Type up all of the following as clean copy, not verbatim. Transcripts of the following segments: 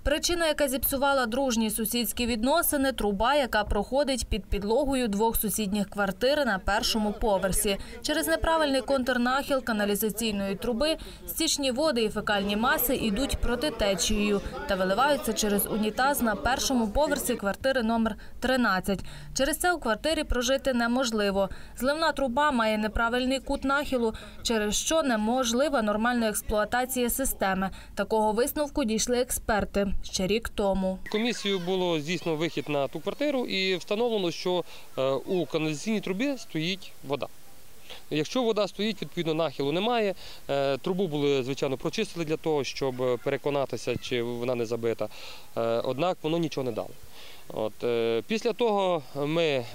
Причина, яка зіпсувала дружні сусідські відносини – труба, яка проходить під підлогою двох сусідніх квартир на першому поверсі. Через неправильний контрнахил каналізаційної труби стічні води і фекальні маси йдуть проти течією та виливаються через унітаз на першому поверсі квартири номер 13. Через це у квартирі прожити неможливо. Зливна труба має неправильний кут нахилу, через що неможлива нормальна експлуатація системи. Такого висновку дійшли експерти ще рік тому. Комісією було здійснено вихід на ту квартиру і встановлено, що у каналізаційній трубі стоїть вода. Якщо вода стоїть, відповідно нахилу немає. Трубу були, звичайно, прочистили для того, щоб переконатися, чи вона не забита. Однак воно нічого не дало. Після того ми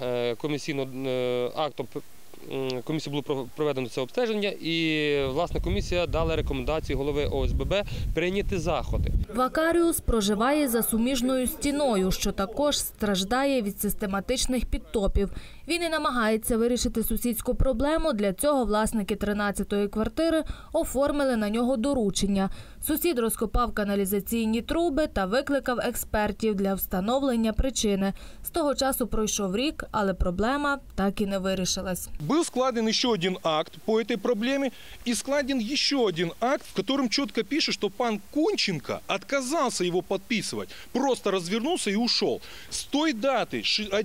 актом комісії було проведено це обстеження, і, власне, комісія дала рекомендації голови ОСББ прийняти заходи. Вакаріус проживає за суміжною стіною, що також страждає від систематичних підтопів. Він і намагається вирішити сусідську проблему. Для цього власники 13-ї квартири оформили на нього доручення. Сусід розкопав каналізаційні труби та викликав експертів для встановлення причини. З того часу пройшов рік, але проблема так і не вирішилась. Был складен еще один акт по этой проблеме и складен еще один акт, в котором четко пишет, что пан Кунченко отказался его подписывать, просто развернулся и ушел. С той даты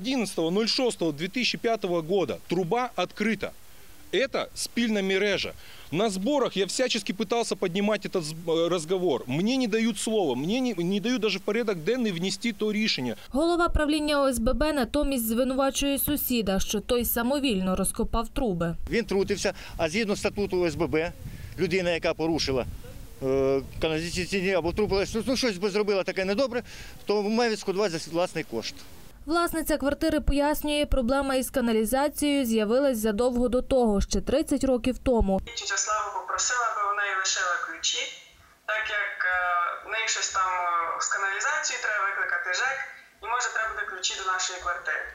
11.06.2005 года труба открыта. Это спільна мережа. На сборах я всячески пытался поднимать этот разговор. Мне не дают слова, мне не дают даже в порядок денний внести то рішення. Голова правління ОСББ натомість звинувачує сусіда, що той самовільно розкопав труби. Він трутився, а згідно статуту ОСББ, людина, яка порушила каналізаційні або труби, щось би зробила таке недобре, то має відшкодувати за власний кошт. Власниця квартири пояснює, проблема із каналізацією з'явилась задовго до того, ще 30 років тому. Тетя Слава попросила, аби вона їй лишила ключі, так як в неї щось там з каналізацією, треба викликати ЖЕК, і може треба буде ключі до нашої квартири.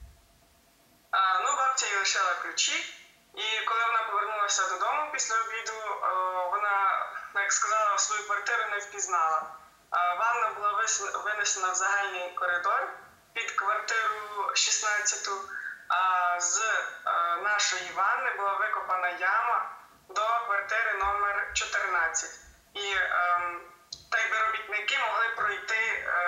Бабця їй лишила ключі, і коли вона повернулася додому після обіду, вона, як сказала, свою квартиру не впізнала. Ванна була винесена в загальний коридор під квартиру 16, а з нашої ванни була викопана яма до квартири номер 14. І так би робітники могли пройти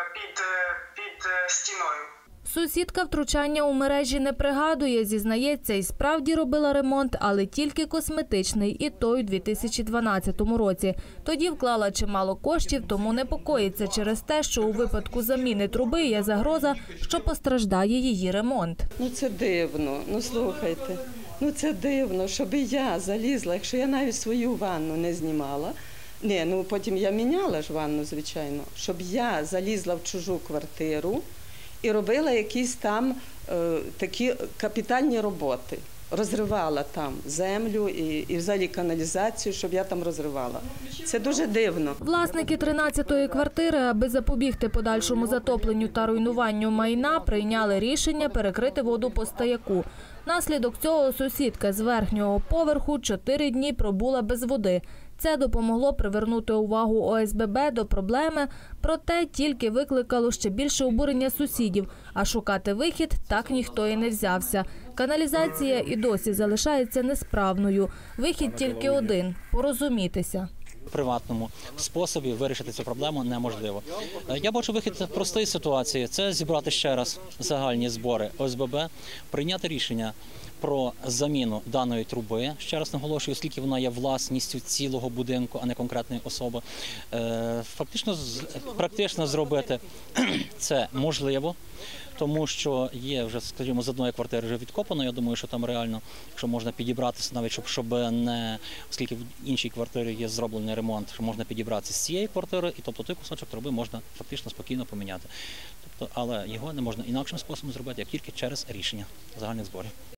під стіною. Сусідка втручання у мережі не пригадує, зізнається, і справді робила ремонт, але тільки косметичний, і той у 2012 році. Тоді вклала чимало коштів, тому непокоїться через те, що у випадку заміни труби є загроза, що постраждає її ремонт. Це дивно, слухайте, це дивно, щоб я залізла, якщо я навіть свою ванну не знімала. Потім я міняла ж ванну, звичайно, щоб я залізла в чужу квартиру і робила якісь там такі капітальні роботи. Розривала там землю і взагалі каналізацію, щоб я там розривала. Це дуже дивно. Власники 13-ї квартири, аби запобігти подальшому затопленню та руйнуванню майна, прийняли рішення перекрити воду по стояку. Внаслідок цього сусідка з верхнього поверху 4 дні пробула без води. Це допомогло привернути увагу ОСББ до проблеми, проте тільки викликало ще більше обурення сусідів, а шукати вихід так ніхто і не взявся. Каналізація і досі залишається несправною. Вихід тільки один – порозумітися. В приватному способі вирішити цю проблему неможливо. Я бачу вихід з простої ситуації – це зібрати ще раз загальні збори ОСББ, прийняти рішення про заміну даної труби, ще раз наголошую, оскільки вона є власністю цілого будинку, а не конкретної особи. Практично зробити це можливо, тому що є вже, скажімо, з одної квартири вже відкопано, я думаю, що там реально, якщо можна підібратися, навіть щоб не, оскільки в іншій квартирі є зроблений ремонт, що можна підібратися з цієї квартири, і тобто той кусочок труби можна фактично спокійно поміняти. Але його не можна інакшим способом зробити, як тільки через рішення загальних зборів.